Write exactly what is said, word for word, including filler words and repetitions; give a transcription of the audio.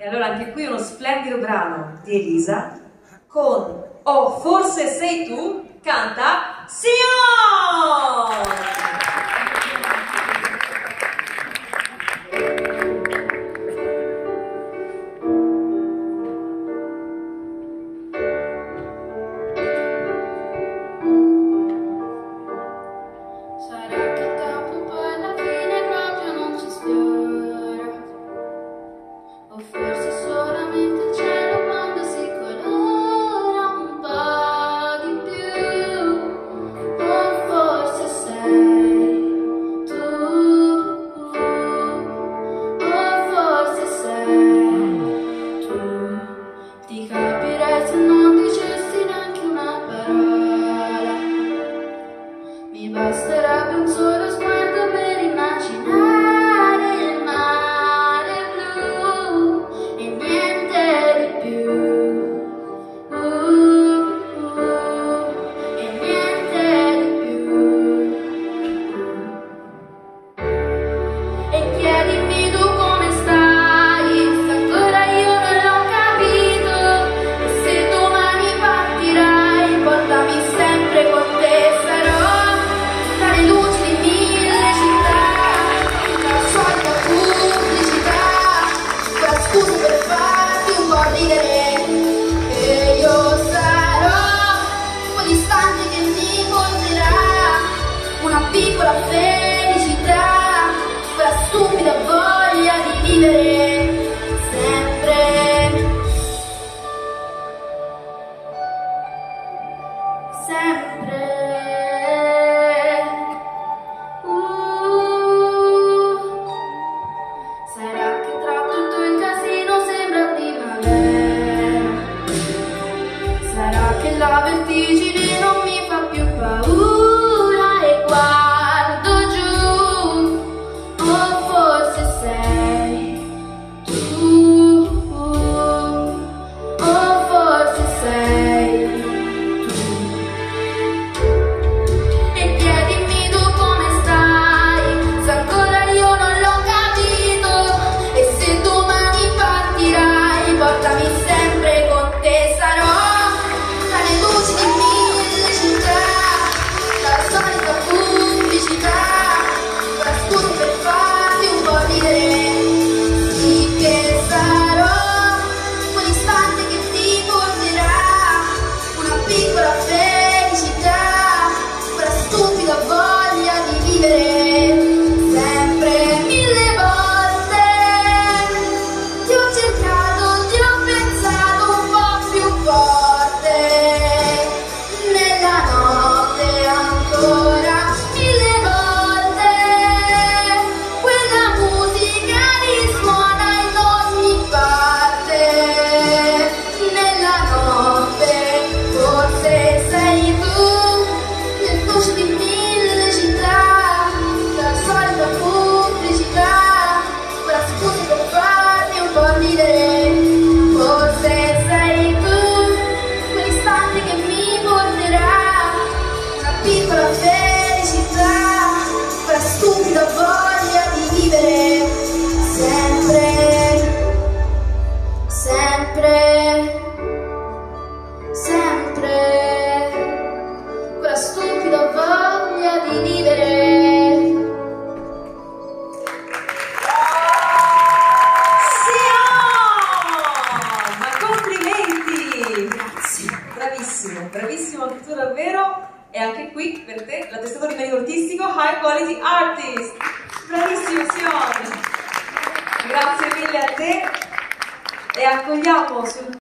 E allora anche qui uno splendido brano di Elisa con "Oh, forse sei tu", canta Sion! O forse solamente il cielo quando si colora un po' di più. O forse sei tu. O forse sei tu. Ti capirei se non dicessi neanche una parola. Mi basterebbe un solo sguardo per immaginare piccola felicità, quella stupida voglia di vivere sempre, sempre. Uh, sarà che tra tutto il casino sembra primavera, sarà che la vertigine non mi fa più paura. Guardo giù, o forse sei tu, o forse sei tu. E chiedimi tu come stai, se ancora io non l'ho capito. E se domani partirai, portami sempre con te, sarò tra le luci di mille città, la solita pubblicità, la scusa per farti un po' ridere. Sì che sarò quell'istante che ti porterà una piccola felicità, quella stupida voglia di vivere sempre. Mille volte ti ho cercato, ti ho pensato un po' più forte, nella notte ancora. Piccola felicità, quella stupida voglia di vivere sempre, sempre, sempre, quella stupida voglia di vivere. Sion! Ma complimenti! Grazie, bravissimo, bravissimo anche tu davvero. E anche qui per te l'attestato di merito artistico High Quality Artist. Bravissimo Sion, grazie mille a te e accogliamo sul